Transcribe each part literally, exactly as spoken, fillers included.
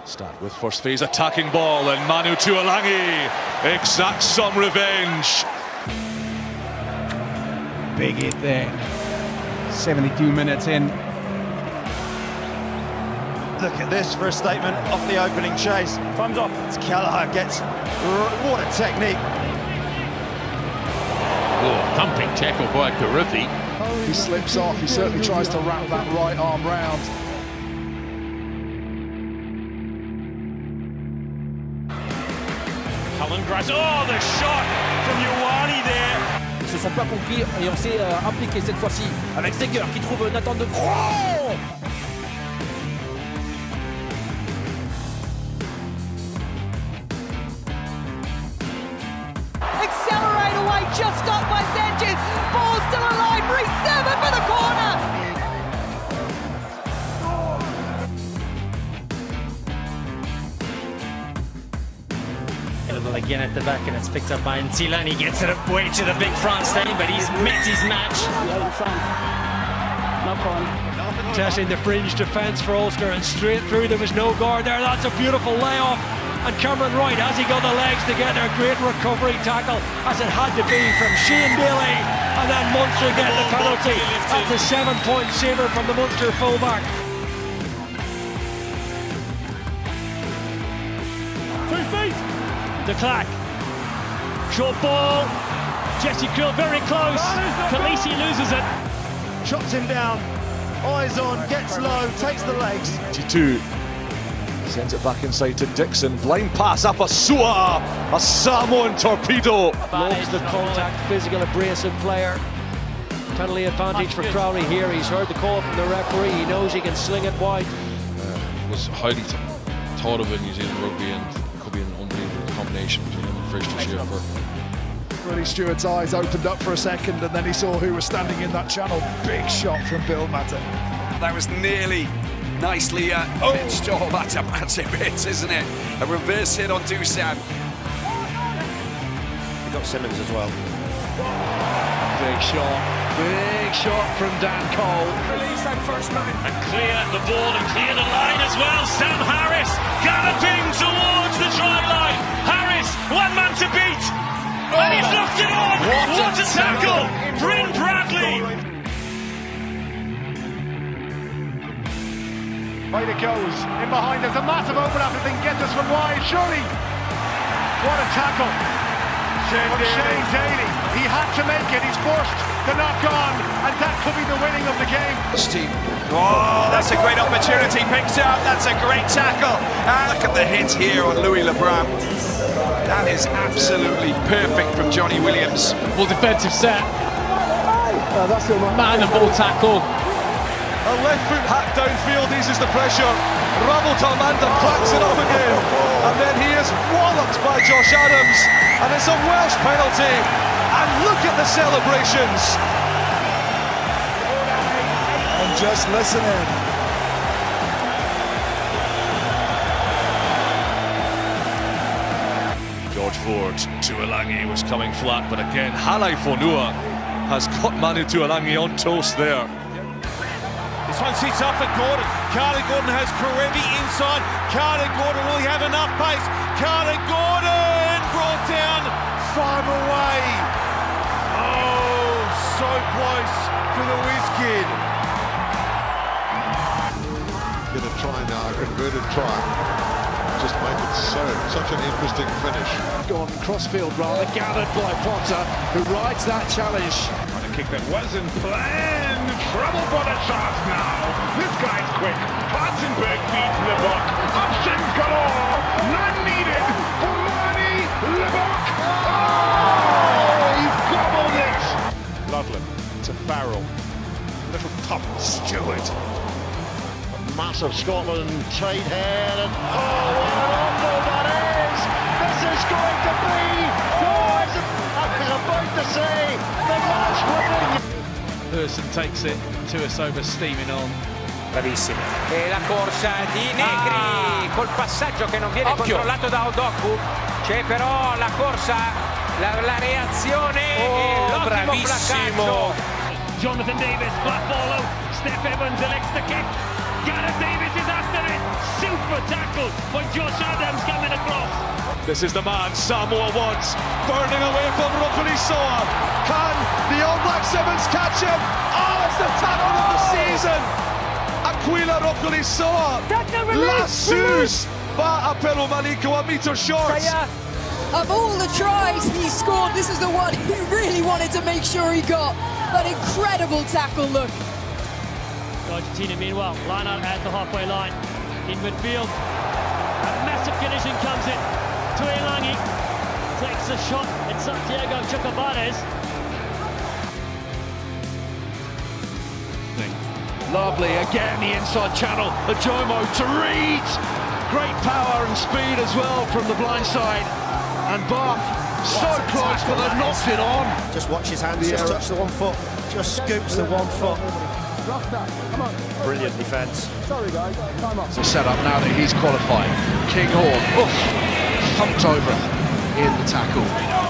Start with first phase attacking ball, and Manu Tuolangi exacts some revenge. Big hit there. seventy-two minutes in. Look at this for a statement off the opening chase. Thumbs up. It's Kelleher gets what a technique. Oh, thumping tackle by Karifi. He slips off. He certainly tries to wrap that right arm round. Oh, the shot from Ioane there. Ils se sont pas compris et on s'est euh, impliqué cette fois-ci avec Seger qui trouve Nathan de Gros. Accelerate away, just stopped by Sanchez. Ball still alive, Reece seven for the corner. Again at the back, and it's picked up by Ntila, and he gets it away to the big France team, but he's met his match. No problem. Testing the fringe defence for Ulster, and straight through. There was no guard there. That's a beautiful layoff. And Cameron Wright, has he got the legs together? Great recovery tackle, as it had to be from Shane Daly. And then Munster get the penalty. That's a seven-point saver from the Munster fullback. Two feet. De Klerk, short ball, Jesse Krill very close, Khaleesi loses it. Chops him down, eyes on, gets low, takes the legs. twenty-two, sends it back inside to Dixon, blind pass up a Sua, a Samoan torpedo. Loves the contact, physical, abrasive player. Penalty advantage for Crowley here. He's heard the call from the referee, he knows he can sling it wide. Uh, was highly thought of in New Zealand rugby, and could be an unbelievable combination between him and Frisch this year. Really, Stewart's eyes opened up for a second, and then he saw who was standing in that channel. Big shot from Bill Matter. That was nearly nicely uh, oh. pitched. Oh, that's a massive hit, isn't it? A reverse hit on Dusan. We got Simmons as well. Big shot, big shot from Dan Cole. Release that first man. And clear the ball and clear the line as well. Sam Harris galloping towards the try line. Harris, one man to beat. Oh. And he's knocked it on. What, what a tackle. Bryn Bradley. Right it goes. In behind, there's a massive overlap. If they can get this from wide, surely. What a tackle. Shane Daly. Shane Daly. He had to make it. He's forced the knock on, and that could be the winning of the game. Steve. Oh, that's a great opportunity. Picks up. That's a great tackle. And look at the hit here on Louis Lebrun. That is absolutely perfect from Johnny Williams. Well, defensive set. Oh, that's the one. Man and ball tackle. A left foot hack downfield eases the pressure. Rabotalmanda cracks it up again. And then he is walloped by Josh Adams. And it's a Welsh penalty. And look at the celebrations. And just listening. George Forde, Tuolangi was coming flat, but again, Halai Fonua has got Manu Tuolangi on toast there. This one sits off at Gordon. Carly Gordon has Karevi inside. Carly Gordon, will he have enough pace? Carly Gordon brought down, five away. Oh, so close for the whiz kid. Get a try now, a converted try. Just make it so, such an interesting finish. Gone crossfield rather, gathered by Potter, who rides that challenge. On a kick that wasn't planned. Trouble for the Sharks now. This guy's quick. Platzenberg beats LeBock. Options galore. None needed for Marty LeBock. Oh, he's gobbled it. Loveland to Farrell. Little top Stewart. Massive Scotland trade head, and oh, what an awful that is! This is going to be, oh, I was about to say, the match winning. Thurston takes it to us over steaming on. Bravissimo. E la corsa di Negri ah. col passaggio che non viene Occhio. controllato da Odoku. C'è però la corsa, la, la reazione oh, e l'ottimo placcaggio. Jonathan Davis, black ball out. Steph Evans elects the kick. Gareth Davis is after it. Super tackle. tackle by Josh Adams coming across. This is the man Samoa wants, burning away from Rugby Soa. Can the All Black Sevens catch him? Oh, it's the tackle of the season! Aquila Rugby Soa lassos va a pelo Maliko a meter short. Of all the tries he scored, this is the one he really wanted to make sure he got. An incredible tackle, look. Argentina, meanwhile, line out at the halfway line. In midfield, a massive collision comes in. Tuilangi takes a shot at Santiago Chocobares. Lovely, again the inside channel, Ajomo to Reed. Great power and speed as well from the blind side. And Bath, so close, but they've knocked it on. Just watch his hands, just touch the one foot, just scoops the one foot. Brilliant defence. Sorry guys, time up. It's a setup now that he's qualifying. Kinghorn, oof, thumped over in the tackle.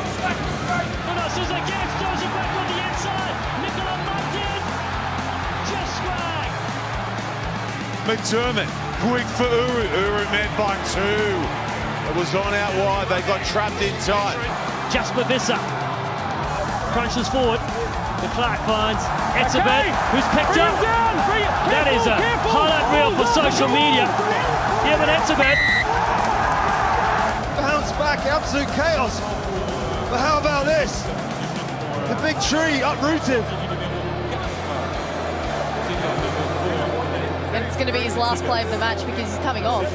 McDermott, quick for Uru. Uru met by two. It was on out wide. They got trapped in tight. Jasper Visser crunches forward. The Clark finds Etzebeth, who's picked up. That is a highlight reel for social media. Yeah, but Etzebeth. Bounce back, absolute chaos. But how about this? The big tree uprooted. And it's going to be his last play of the match because he's coming off.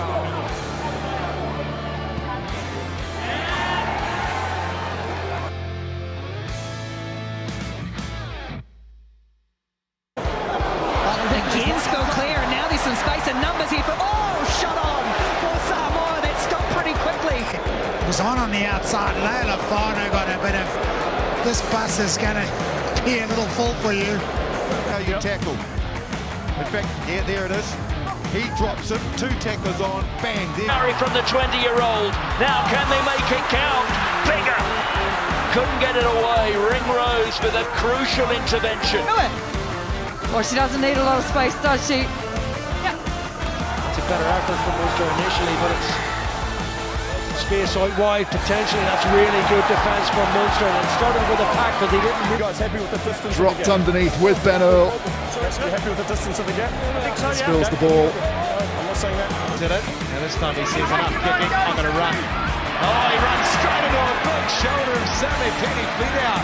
Go clear, and now there's some space and numbers here for, oh, shot on for Samoa. That stopped pretty quickly. It was on on the outside. Layla Forde got a bit of, this bus is going to be a little full for you. How you tackle. In fact, yeah, there it is. He drops it, two tacklers on, bang, there. Harry from the twenty-year-old. Now can they make it count? Bigger. Couldn't get it away. Ringrose with a crucial intervention. Do it. Well, she doesn't need a lot of space, does she? Yeah. It's a better effort from Munster initially, but it's space out wide potentially. That's really good defence from Munster. And started with a pack because he didn't. You guys happy with the distance? Dropped underneath with Ben Earl. You happy with the distance of the gap? I think so, yeah. Spills the ball. I'm not saying that. Did it? And this time he sees enough kicking. I'm going to run. Oh, he runs straight into a big shoulder of Sammy Penny. Feet out.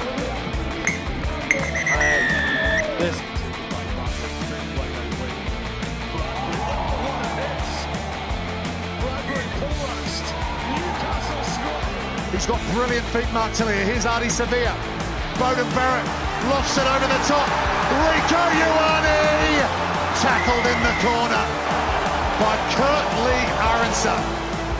This. He's got brilliant feet, Mark Tillier. Here's Artie Sevilla. Bowden Barrett lofts it over the top. Rico Ioane tackled in the corner by Kurt Lee Aronson.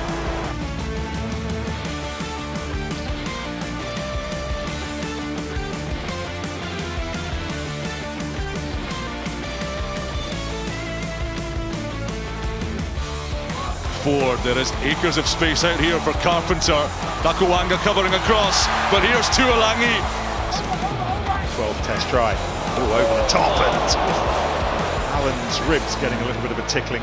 Forde, there is acres of space out here for Carpenter. Nakawanga covering across, but here's Tuilangi. twelve test try. Oh, over the top, and Allen's ribs getting a little bit of a tickling.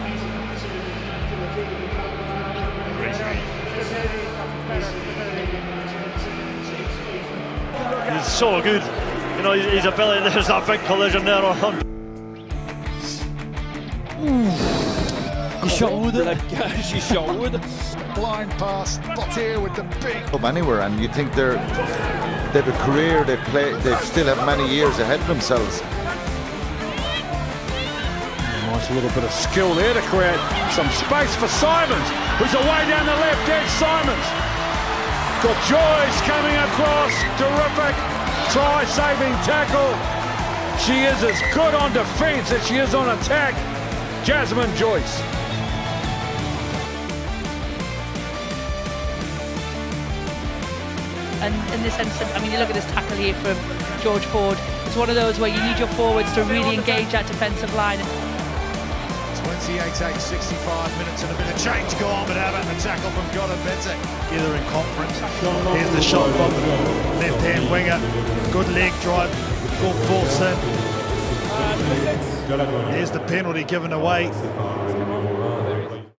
He's so good. You know, his ability, there's that big collision there on. He shot with it. She shot with it. Blind pass, but here with the big. From anywhere, and you think they're they've a career, they play, they still have many years ahead of themselves. Nice little bit of skill there to create some space for Simons, who's away down the left edge. Simons got Joyce coming across. Terrific try-saving tackle. She is as good on defence as she is on attack. Jasmine Joyce. And in this instance, I mean, you look at this tackle here from George Forde. It's one of those where you need your forwards to really engage that defensive line. twenty-eight eight, sixty-five minutes and a bit of change go on, but how about the tackle from Gordon Bente? Either in conference. Here's the shot from the left-hand winger. Good leg drive. Good force in. There's the penalty given away.